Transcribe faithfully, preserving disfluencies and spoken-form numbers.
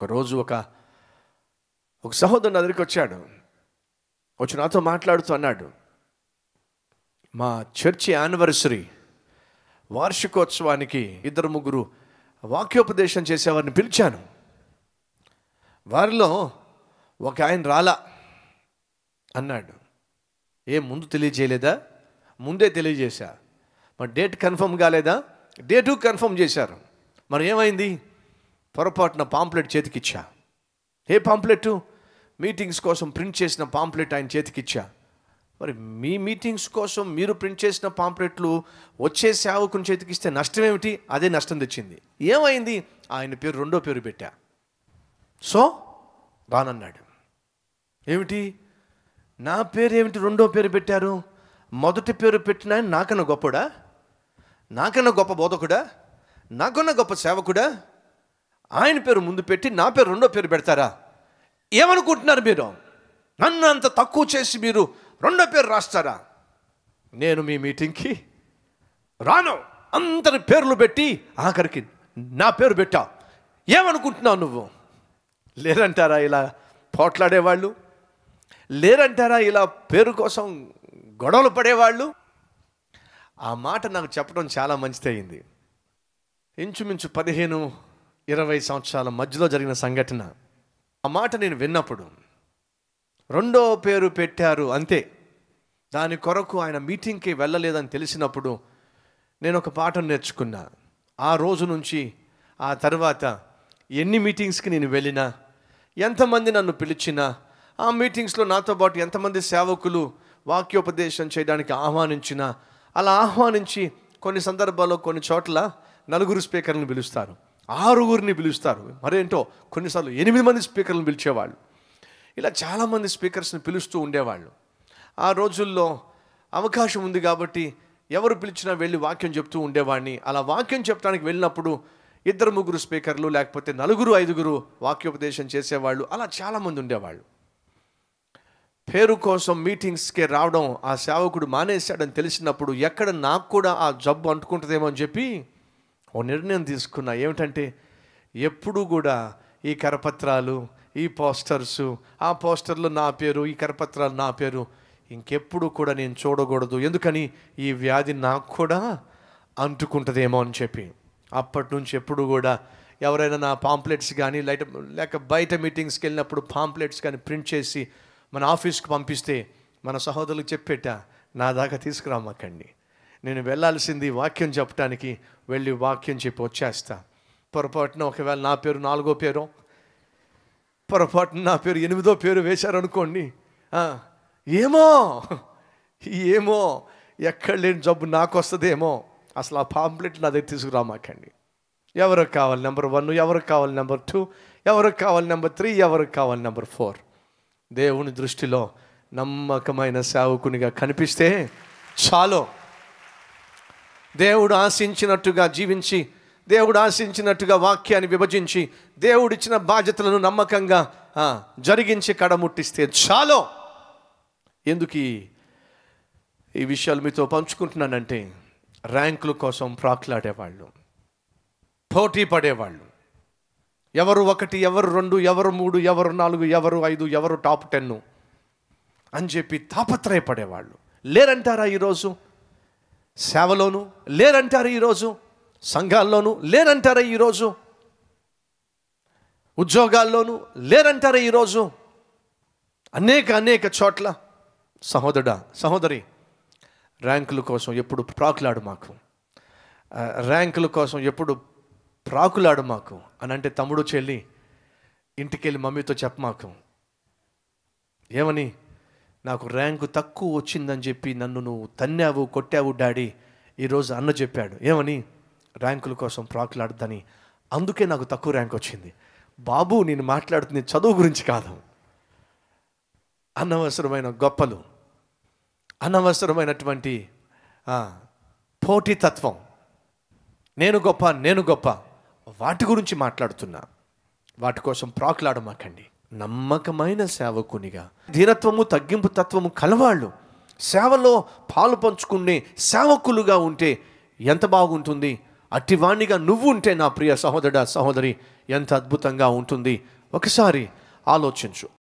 ఒకరోజు ఒక ఒక సహోదరుడు నా దగ్గరికి వచ్చాడు. వచ్చి నాతో మాట్లాడుతూ అన్నాడు, మా చర్చి యానివర్సరీ వార్షికోత్సవానికి ఇద్దరు ముగ్గురు వాక్యోపదేశం చేసేవారిని పిలిచాను. వారిలో ఒక ఆయన రాలా అన్నాడు. ఏ ముందు తెలియజేయలేదా? ముందే తెలియజేశా. మరి డేట్ కన్ఫర్మ్ కాలేదా? డేటు కన్ఫర్మ్ చేశారు. మరి ఏమైంది? పొరపాటున పాంప్లెట్ చేతికిచ్చా. ఏ పాంప్లెట్? మీటింగ్స్ కోసం ప్రింట్ చేసిన పాంప్లెట్ ఆయన చేతికిచ్చా. మరి మీ మీటింగ్స్ కోసం మీరు ప్రింట్ చేసిన పాంప్లెట్లు వచ్చే సేవకుని చేతికిస్తే నష్టం ఏమిటి? అదే నష్టం తెచ్చింది. ఏమైంది? ఆయన పేరు రెండో పేరు పెట్టా. సో రానన్నాడు. ఏమిటి నా పేరు ఏమిటి రెండో పేరు పెట్టారు? మొదటి పేరు పెట్టిన ఆయన నాకన్నా గొప్పడా? నాకన్నా గొప్ప బోధకుడా? నాకన్నా గొప్ప సేవకుడా? ఆయన పేరు ముందు పెట్టి నా పేరు రెండో పేరు పెడతారా? ఏమనుకుంటున్నారు మీరు? నన్ను అంత తక్కువ చేసి మీరు రెండో పేరు రాస్తారా? నేను మీ మీటింగ్కి రాను. అందరి పేర్లు పెట్టి ఆఖరికి నా పేరు పెట్టా. ఏమనుకుంటున్నావు నువ్వు? లేరంటారా ఇలా పోట్లాడేవాళ్ళు? లేరంటారా ఇలా పేరు కోసం గొడవలు పడేవాళ్ళు? ఆ మాట నాకు చెప్పడం చాలా మంచిదయింది. ఇంచుమించు పదిహేను ఇరవై సంవత్సరాల మధ్యలో జరిగిన సంఘటన. ఆ మాట నేను విన్నప్పుడు రెండో పేరు పెట్టారు అంతే. దాని కొరకు ఆయన మీటింగ్కి వెళ్ళలేదని తెలిసినప్పుడు నేను ఒక పాఠం నేర్చుకున్నా. ఆ రోజు నుంచి ఆ తర్వాత ఎన్ని మీటింగ్స్కి నేను వెళ్ళినా, ఎంతమంది నన్ను పిలిచినా, ఆ మీటింగ్స్లో నాతో పాటు ఎంతమంది సేవకులు వాక్యోపదేశం చేయడానికి ఆహ్వానించినా, అలా ఆహ్వానించి కొన్ని సందర్భాల్లో కొన్ని చోట్ల నలుగురు స్పీకర్లను పిలుస్తారు, ఆరుగురిని పిలుస్తారు, మరేంటో కొన్నిసార్లు ఎనిమిది మంది స్పీకర్లను పిలిచేవాళ్ళు. ఇలా చాలామంది స్పీకర్స్ని పిలుస్తూ ఉండేవాళ్ళు. ఆ రోజుల్లో అవకాశం ఉంది కాబట్టి ఎవరు పిలిచినా వెళ్ళి వాక్యం చెప్తూ ఉండేవాడిని. అలా వాక్యం చెప్పడానికి వెళ్ళినప్పుడు ఇద్దరు ముగ్గురు స్పీకర్లు లేకపోతే నలుగురు ఐదుగురు వాక్యోపదేశం చేసేవాళ్ళు. అలా చాలామంది ఉండేవాళ్ళు. పేరు కోసం మీటింగ్స్కి రావడం ఆ సేవకుడు మానేశాడని తెలిసినప్పుడు ఎక్కడ నాకు కూడా ఆ జబ్బు అంటుకుంటుందేమో అని చెప్పి ఓ నిర్ణయం తీసుకున్నా. ఏమిటంటే ఎప్పుడు కూడా ఈ కరపత్రాలు, ఈ పోస్టర్సు, ఆ పోస్టర్లు నా పేరు, ఈ కరపత్రాలు నా పేరు ఇంకెప్పుడు కూడా నేను చూడకూడదు. ఎందుకని? ఈ వ్యాధి నాకు కూడా అంటుకుంటుందేమో అని చెప్పి అప్పటి నుంచి ఎప్పుడు కూడా ఎవరైనా నా పాంప్లెట్స్ కానీ లైట్ లేక బయట మీటింగ్స్కి వెళ్ళినప్పుడు పాంప్లెట్స్ కానీ ప్రింట్ చేసి మన ఆఫీస్కి పంపిస్తే మన సహోదరులకు చెప్పేట, నా దాకా తీసుకురామాకండి, నేను వెళ్ళాల్సింది వాక్యం చెప్పడానికి, వెళ్ళి వాక్యం చెప్పి వచ్చేస్తా. పొరపాటున ఒకవేళ నా పేరు నాలుగో పేరు, పొరపాటున నా పేరు ఎనిమిదో పేరు వేశారనుకోండి, ఏమో ఏమో ఎక్కడ లేని జబ్బు నాకు వస్తుందేమో. అసలు ఆ పాంప్లెట్ నా దగ్గర తీసుకురామాకండి. ఎవరికి కావాలి నెంబర్ వన్, ఎవరికి కావాలి నెంబర్ టూ, ఎవరికి కావాలి నెంబర్ త్రీ, ఎవరికి కావాలి నెంబర్ ఫోర్. దేవుని దృష్టిలో నమ్మకమైన సేవకునిగా కనిపిస్తే చాలు. దేవుడు ఆశించినట్టుగా జీవించి, దేవుడు ఆశించినట్టుగా వాక్యాన్ని విభజించి, దేవుడిచ్చిన బాధ్యతలను నమ్మకంగా జరిగించి కడముట్టిస్తే చాలు. ఎందుకు ఈ విషయాలు మీతో పంచుకుంటున్నానంటే, ర్యాంకుల కోసం ప్రాకులాడేవాళ్ళు, పోటీ పడేవాళ్ళు, ఎవరు ఒకటి, ఎవరు రెండు, ఎవరు మూడు, ఎవరు నాలుగు, ఎవరు ఐదు, ఎవరు టాప్ టెన్ అని చెప్పి తాపత్రయపడేవాళ్ళు లేరంటారా ఈరోజు? సేవలోను లేరంటారా ఈరోజు? సంఘాల్లోనూ లేరంటారా ఈరోజు? ఉద్యోగాల్లోనూ లేరంటారా ఈరోజు? అనేక అనేక చోట్ల. సహోదరుడా, సహోదరి, ర్యాంకుల కోసం ఎప్పుడు ప్రాకులాడు మాకు, ర్యాంకుల కోసం ఎప్పుడు ప్రాకులాడు మాకు అని అంటే, తమ్ముడు చెల్లి ఇంటికి వెళ్ళి మమ్మీతో చెప్ప మాకు. ఏమని? నాకు ర్యాంకు తక్కువ వచ్చిందని చెప్పి నన్ను నువ్వు తన్నావు, కొట్టావు డాడీ, ఈరోజు అన్న చెప్పాడు. ఏమని? ర్యాంకుల కోసం ప్రాకులాడదని, అందుకే నాకు తక్కువ ర్యాంక్ వచ్చింది. బాబు, నేను మాట్లాడుతుంది చదువు గురించి కాదు. అనవసరమైన గొప్పలు, అనవసరమైనటువంటి పోటీతత్వం, నేను గొప్ప నేను గొప్ప, వాటి గురించి మాట్లాడుతున్నా. వాటి కోసం ప్రాకులాడమాకండి. నమ్మకమైన సేవకునిగా ధీరత్వము, తగ్గింపు తత్వము కలవాళ్ళు సేవలో పాలు పంచుకునే సేవకులుగా ఉంటే ఎంత బాగుంటుంది. అట్టివాణ్ణిగా నువ్వు ఉంటే నా ప్రియ సహోదరుడా సహోదరి ఎంత అద్భుతంగా ఉంటుంది. ఒకసారి ఆలోచించు.